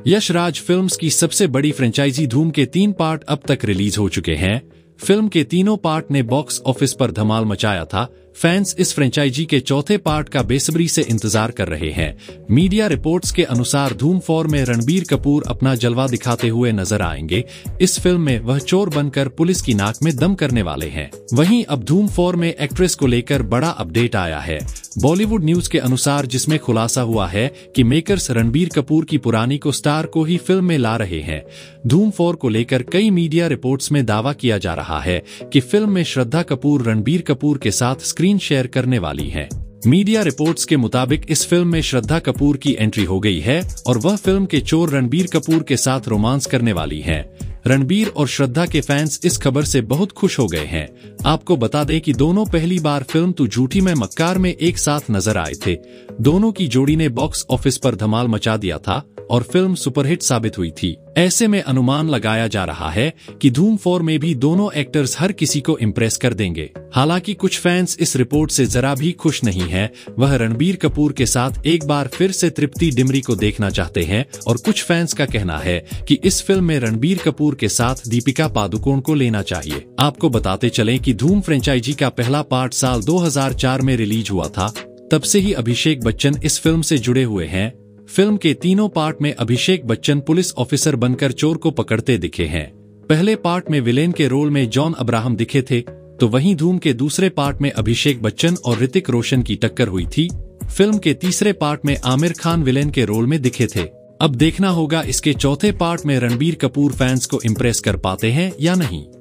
Yash Raj films की सबसे बड़ी फ्रेंचाइजी धूम के 3 पार्ट अब तक रिलीज हो चुके हैं। फिल्म के तीनों पार्ट ने बॉक्स ऑफिस पर धमाल मचाया था। फैंस इस फ्रेंचाइजी के चौथे पार्ट का बेसब्री से इंतजार कर रहे हैं। मीडिया रिपोर्ट्स के अनुसार धूम 4 में रणबीर कपूर अपना जलवा दिखाते हुए नजर आएंगे। इस फिल्म में वह चोर बनकर पुलिस की नाक में दम करने वाले हैं। वहीं अब धूम 4 में एक्ट्रेस को लेकर बड़ा अपडेट आया है। बॉलीवुड न्यूज के अनुसार, जिसमें खुलासा हुआ है कि मेकर्स रणबीर कपूर की पुरानी को स्टार को ही फिल्म में ला रहे हैं। धूम 4 को लेकर कई मीडिया रिपोर्ट्स में दावा किया जा रहा है कि फिल्म में श्रद्धा कपूर रणबीर कपूर के साथ स्क्रीन शेयर करने वाली है। मीडिया रिपोर्ट्स के मुताबिक इस फिल्म में श्रद्धा कपूर की एंट्री हो गई है और वह फिल्म के चोर रणबीर कपूर के साथ रोमांस करने वाली है। रणबीर और श्रद्धा के फैंस इस खबर से बहुत खुश हो गए हैं। आपको बता दें कि दोनों पहली बार फिल्म तू झूठी मैं मक्कार में एक साथ नजर आए थे। दोनों की जोड़ी ने बॉक्स ऑफिस पर धमाल मचा दिया था और फिल्म सुपरहिट साबित हुई थी। ऐसे में अनुमान लगाया जा रहा है कि धूम 4 में भी दोनों एक्टर्स हर किसी को इम्प्रेस कर देंगे। हालांकि कुछ फैंस इस रिपोर्ट से जरा भी खुश नहीं हैं। वह रणबीर कपूर के साथ एक बार फिर से तृप्ति डिमरी को देखना चाहते हैं और कुछ फैंस का कहना है कि इस फिल्म में रणबीर कपूर के साथ दीपिका पादुकोण को लेना चाहिए। आपको बताते चलें कि धूम फ्रेंचाइजी का पहला पार्ट साल 2004 में रिलीज हुआ था। तब से ही अभिषेक बच्चन इस फिल्म से जुड़े हुए हैं। फिल्म के तीनों पार्ट में अभिषेक बच्चन पुलिस ऑफिसर बनकर चोर को पकड़ते दिखे हैं। पहले पार्ट में विलेन के रोल में जॉन अब्राहम दिखे थे, तो वहीं धूम के दूसरे पार्ट में अभिषेक बच्चन और ऋतिक रोशन की टक्कर हुई थी। फिल्म के तीसरे पार्ट में आमिर खान विलेन के रोल में दिखे थे। अब देखना होगा इसके चौथे पार्ट में रणबीर कपूर फैंस को इम्प्रेस कर पाते हैं या नहीं।